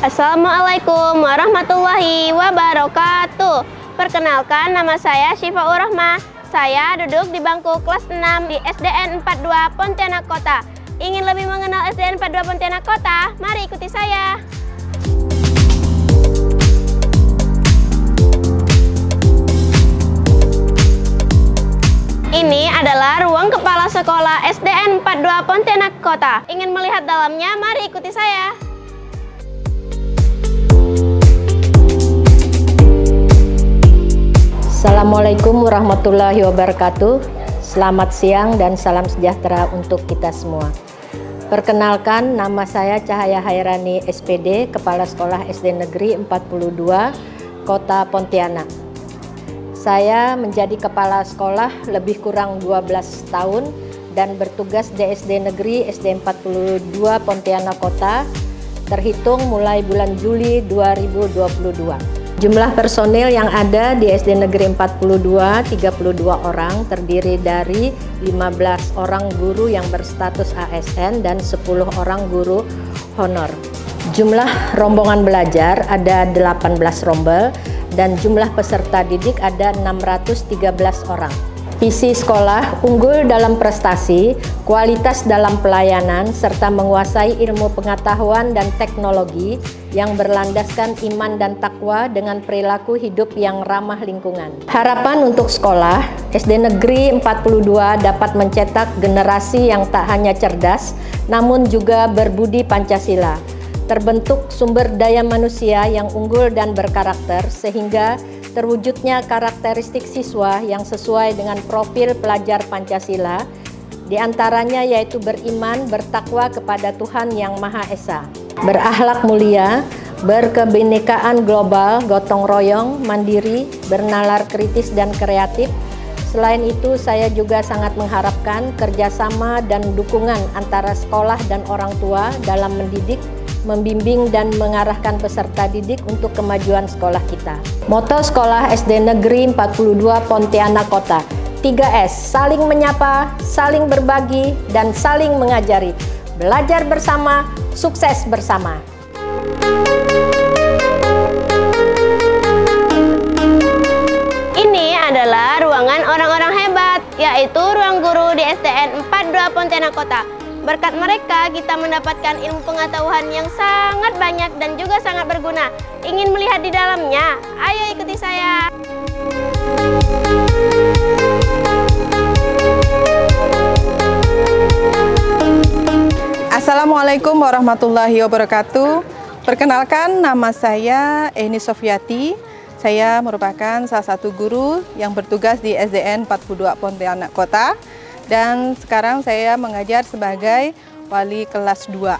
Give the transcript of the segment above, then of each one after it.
Assalamualaikum warahmatullahi wabarakatuh. Perkenalkan, nama saya Syifaur Rahmah. Saya duduk di bangku kelas 6 di SDN 42 Pontianak Kota. Ingin lebih mengenal SDN 42 Pontianak Kota? Mari ikuti saya. Ini adalah ruang kepala sekolah SDN 42 Pontianak Kota. Ingin melihat dalamnya? Mari ikuti saya. Assalamualaikum warahmatullahi wabarakatuh. Selamat siang dan salam sejahtera untuk kita semua. Perkenalkan, nama saya Cahaya Hairani SPD, Kepala Sekolah SD Negeri 42, Kota Pontianak. Saya menjadi kepala sekolah lebih kurang 12 tahun dan bertugas di SD Negeri SD 42 Pontianak Kota terhitung mulai bulan Juli 2022. Jumlah personil yang ada di SD Negeri 42, 32 orang, terdiri dari 15 orang guru yang berstatus ASN dan 10 orang guru honor. Jumlah rombongan belajar ada 18 rombel dan jumlah peserta didik ada 613 orang. Visi sekolah unggul dalam prestasi, kualitas dalam pelayanan, serta menguasai ilmu pengetahuan dan teknologi yang berlandaskan iman dan takwa dengan perilaku hidup yang ramah lingkungan. Harapan untuk sekolah, SD Negeri 42 dapat mencetak generasi yang tak hanya cerdas, namun juga berbudi Pancasila. Terbentuk sumber daya manusia yang unggul dan berkarakter sehingga terwujudnya karakteristik siswa yang sesuai dengan profil pelajar Pancasila, diantaranya yaitu beriman, bertakwa kepada Tuhan Yang Maha Esa, berakhlak mulia, berkebinekaan global, gotong royong, mandiri, bernalar kritis dan kreatif. Selain itu, saya juga sangat mengharapkan kerjasama dan dukungan antara sekolah dan orang tua dalam mendidik, membimbing dan mengarahkan peserta didik untuk kemajuan sekolah kita. Moto sekolah SD Negeri 42 Pontianak Kota, 3S, saling menyapa, saling berbagi, dan saling mengajari. Belajar bersama, sukses bersama. Ini adalah ruangan orang-orang hebat, yaitu ruang guru di SDN 42 Pontianak Kota. Berkat mereka, kita mendapatkan ilmu pengetahuan yang sangat banyak dan juga sangat berguna. Ingin melihat di dalamnya? Ayo ikuti saya. Assalamualaikum warahmatullahi wabarakatuh. Perkenalkan, nama saya Eni Sofiati. Saya merupakan salah satu guru yang bertugas di SDN 42 Pontianak Kota. Dan sekarang saya mengajar sebagai wali kelas 2.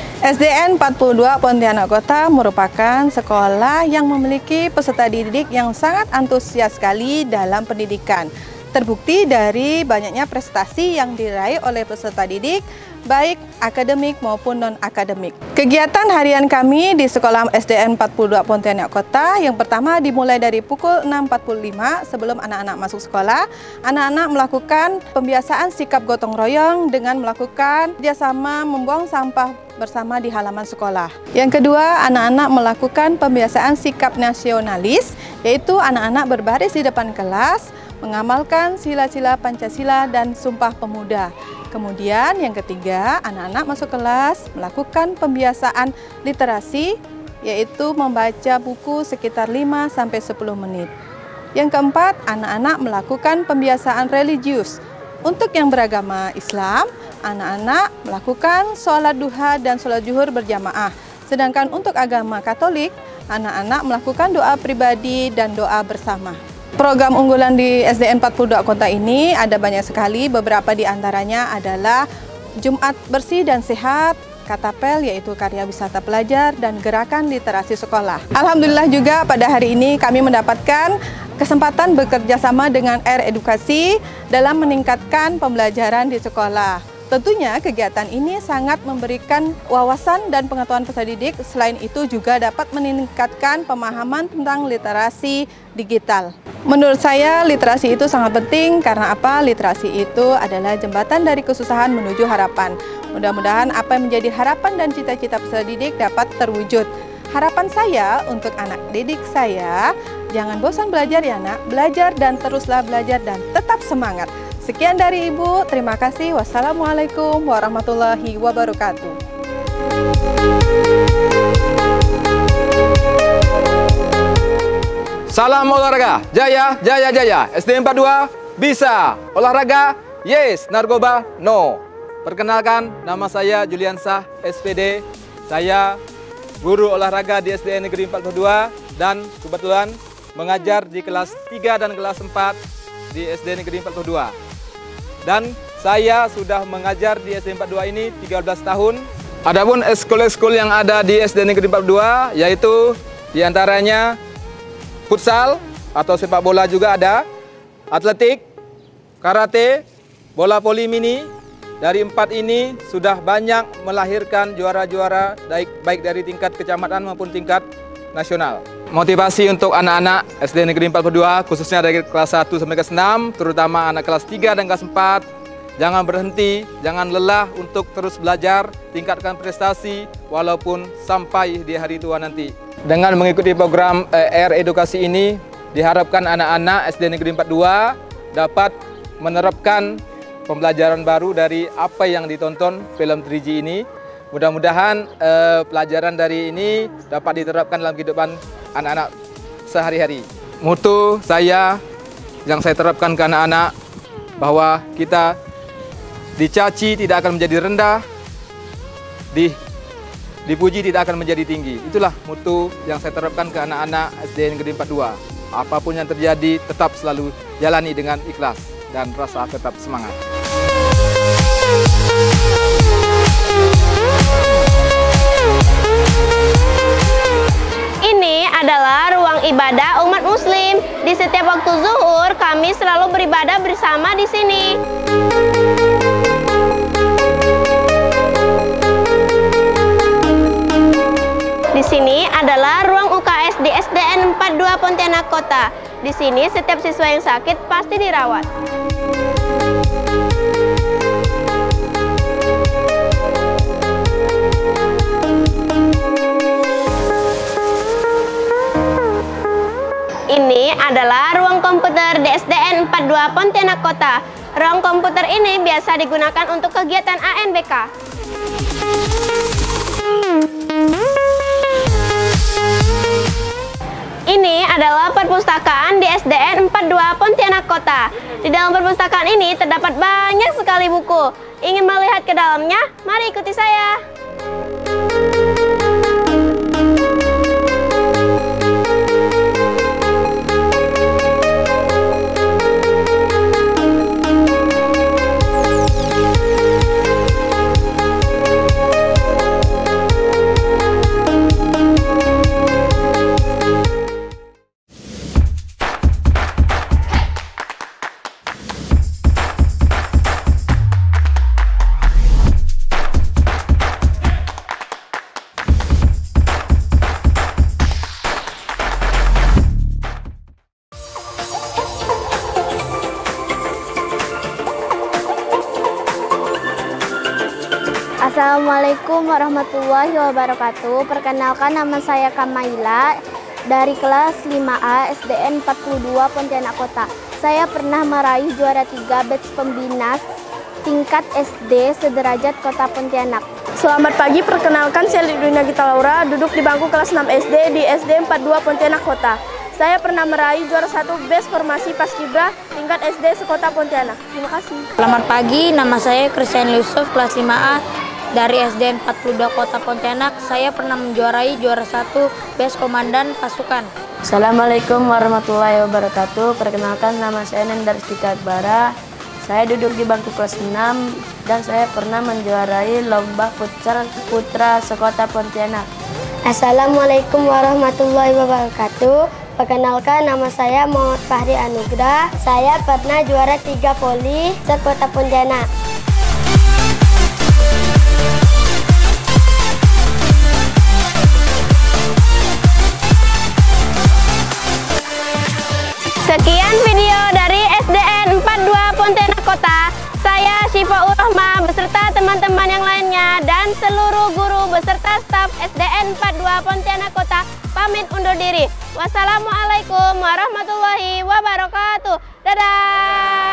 SDN 42 Pontianak Kota merupakan sekolah yang memiliki peserta didik yang sangat antusias sekali dalam pendidikan. Terbukti dari banyaknya prestasi yang diraih oleh peserta didik, baik akademik maupun non-akademik. Kegiatan harian kami di sekolah SDN 42 Pontianak Kota yang pertama dimulai dari pukul 6.45 sebelum anak-anak masuk sekolah. Anak-anak melakukan pembiasaan sikap gotong royong dengan melakukan kerjasama membuang sampah bersama di halaman sekolah. Yang kedua, anak-anak melakukan pembiasaan sikap nasionalis, yaitu anak-anak berbaris di depan kelas, mengamalkan sila-sila Pancasila dan Sumpah Pemuda. Kemudian yang ketiga, anak-anak masuk kelas melakukan pembiasaan literasi, yaitu membaca buku sekitar 5-10 menit. Yang keempat, anak-anak melakukan pembiasaan religius. Untuk yang beragama Islam, anak-anak melakukan sholat duha dan sholat zuhur berjamaah. Sedangkan untuk agama Katolik, anak-anak melakukan doa pribadi dan doa bersama. Program unggulan di SDN 42 Kota ini ada banyak sekali, beberapa di antaranya adalah Jumat Bersih dan Sehat, Katapel yaitu karya wisata pelajar, dan gerakan literasi sekolah. Alhamdulillah juga pada hari ini kami mendapatkan kesempatan bekerja sama dengan R Edukasi dalam meningkatkan pembelajaran di sekolah. Tentunya kegiatan ini sangat memberikan wawasan dan pengetahuan peserta didik, selain itu juga dapat meningkatkan pemahaman tentang literasi digital. Menurut saya literasi itu sangat penting karena apa? Literasi itu adalah jembatan dari kesusahan menuju harapan. Mudah-mudahan apa yang menjadi harapan dan cita-cita peserta didik dapat terwujud. Harapan saya untuk anak didik saya, jangan bosan belajar ya nak, belajar dan teruslah belajar dan tetap semangat. Sekian dari Ibu, terima kasih. Wassalamualaikum warahmatullahi wabarakatuh. Salam olahraga, jaya, jaya, jaya. SD 42 bisa. Olahraga, yes. Narkoba, no. Perkenalkan, nama saya Juliansah, SPD. Saya guru olahraga di SDN Negeri 42 dan kebetulan mengajar di kelas 3 dan kelas 4 di SD Negeri 42. Dan saya sudah mengajar di SD 42 ini 13 tahun. Adapun ekskul-ekskul yang ada di SD Negeri 42 yaitu diantaranya futsal atau sepak bola juga ada, atletik, karate, bola voli mini. Dari 4 ini sudah banyak melahirkan juara-juara baik dari tingkat kecamatan maupun tingkat nasional. Motivasi untuk anak-anak SD Negeri 42 khususnya dari kelas 1 sampai kelas 6, terutama anak kelas 3 dan kelas 4, jangan berhenti, jangan lelah untuk terus belajar, tingkatkan prestasi walaupun sampai di hari tua nanti. Dengan mengikuti program edukasi ini, diharapkan anak-anak SD Negeri 42 dapat menerapkan pembelajaran baru dari apa yang ditonton film 3G ini. Mudah-mudahan pelajaran dari ini dapat diterapkan dalam kehidupan anak-anak sehari-hari. Mutu saya yang saya terapkan ke anak-anak bahwa kita dicaci tidak akan menjadi rendah, dipuji tidak akan menjadi tinggi. Itulah mutu yang saya terapkan ke anak-anak SD Negeri 42. Apapun yang terjadi, tetap selalu jalani dengan ikhlas dan rasa tetap semangat. Ini adalah ruang ibadah umat muslim. Di setiap waktu zuhur, kami selalu beribadah bersama di sini. Di sini adalah ruang UKS di SDN 42 Pontianak Kota. Di sini setiap siswa yang sakit pasti dirawat. Ini adalah ruang komputer di SDN 42 Pontianak Kota. Ruang komputer ini biasa digunakan untuk kegiatan ANBK. Ini adalah perpustakaan di SDN 42 Pontianak Kota. Di dalam perpustakaan ini terdapat banyak sekali buku. Ingin melihat ke dalamnya? Mari ikuti saya. Assalamualaikum warahmatullahi wabarakatuh. Perkenalkan, nama saya Kamaila dari kelas 5A SDN 42 Pontianak Kota. Saya pernah meraih juara 3 batch pembina tingkat SD sederajat Kota Pontianak. Selamat pagi, perkenalkan saya Lidwina Gita Laura, duduk di bangku kelas 6 SD di SD 42 Pontianak Kota. Saya pernah meraih juara 1 batch formasi paskibra tingkat SD sekota Pontianak. Terima kasih. Selamat pagi, nama saya Christian Yusuf, kelas 5A dari SD 42 Kota Pontianak. Saya pernah menjuarai juara 1 batch komandan pasukan. Assalamualaikum warahmatullahi wabarakatuh. Perkenalkan, nama saya Nendar Stika Akbara. Saya duduk di bangku kelas 6 dan saya pernah menjuarai lomba futsal putra sekota Pontianak. Assalamualaikum warahmatullahi wabarakatuh. Perkenalkan, nama saya Muhammad Fahri Anugrah. Saya pernah juara 3 voli sekota Pontianak. Sekian video dari SDN 42 Pontianak Kota. Saya Syifa Urahma beserta teman-teman yang lainnya dan seluruh guru beserta staf SDN 42 Pontianak Kota. pamit undur diri. Wassalamualaikum warahmatullahi wabarakatuh. Dadah.